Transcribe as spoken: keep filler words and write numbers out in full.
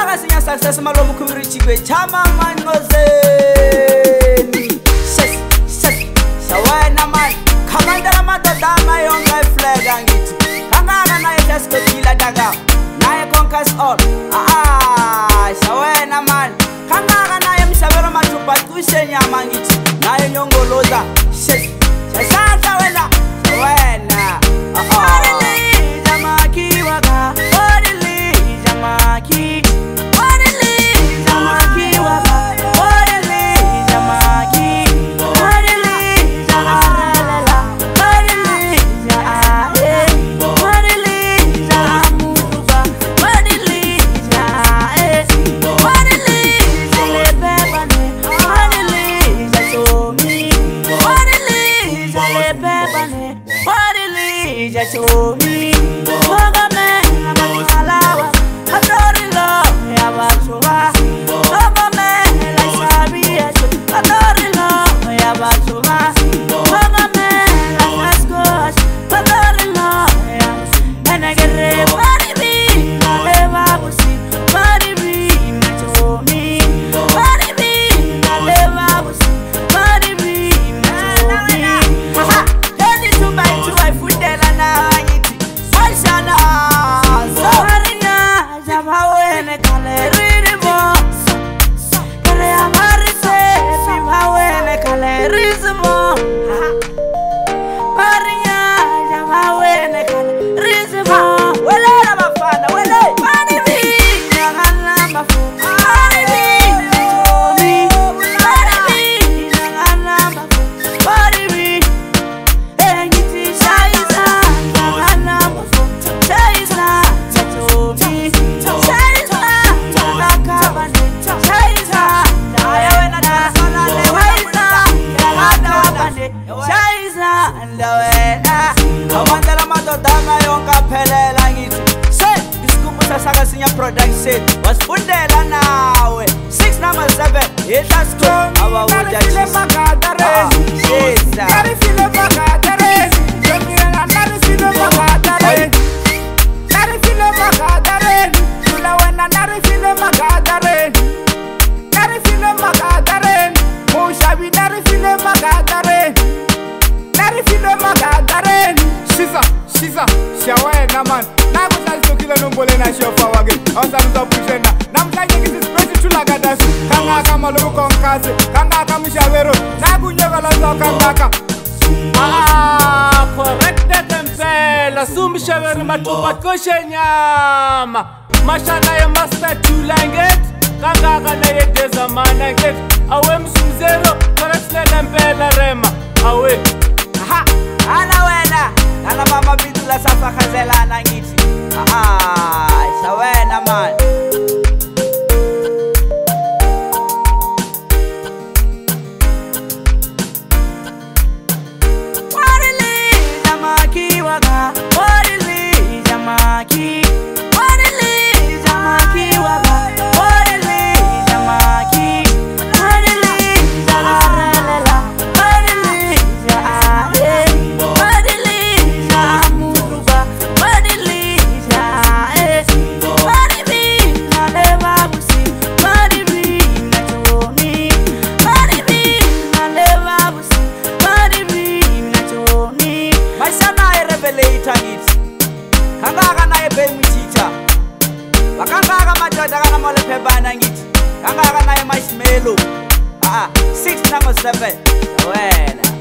Saka sinya success malomu kumirichigwe chama mangoze. Shes, shes, shawena man. Kamandala matadama yonga flag angiti. Kangana na yesko kila daga. Na ye conquers all. Ah, shawena man. Kangana na ye mshavero matupa kushenya mangiti. Na ye nyongoloza. Shes, shasanta wena. Shawena. Ah ah. Jamaki waka. Orili jamaki. To me, production was fundela nawe six number seven it has come our wajaji magadare yesa nari file magadare jomira nari file magadare nari file magadare Thula wena nari file magadare nari file magadare Mushabi nari file magadare nari file magadare shiza shiza shawena man nombole na shofa wage awuzanuza pushena namhlanje ngisisipesi Thula kadasi kangaka maloku konkaze kangaka mshavero nakunyekala zakangaka ah corrected empela sumshavero matupa koshenyama mashana ya master Thula nget kangaka na yedeza mana nget awe msumzero corrected empela rema awe aha ana wena ana mama bidula safa khazela na ngiti ah shawena man Orili jamaki waka Orili jamaki Orili jamaki waka Orili jamaki Orili jalalela Orili jaae Orili jamuruba Orili jaae Orili naleva busi Orili nachomi Orili naleva busi Orili nachomi Maisha na revelate it Kangaka na ebe mchicha Wakangaka majoda kana mole pebana ngiti Kangaka na marshmallow ah six number seven wena